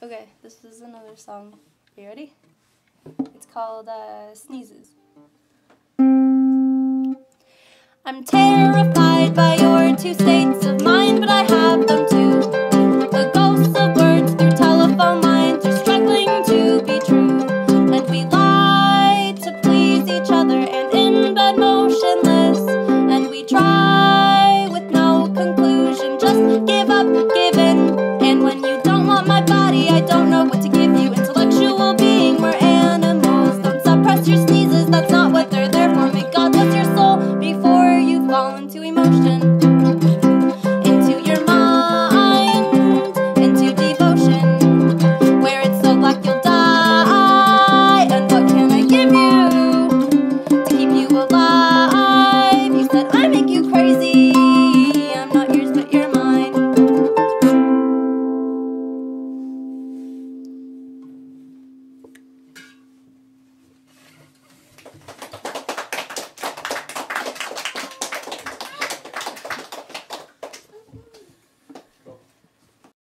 Okay, this is another song. Are you ready? It's called Sneezes. I'm terrified by your two states of mind, but I have them too.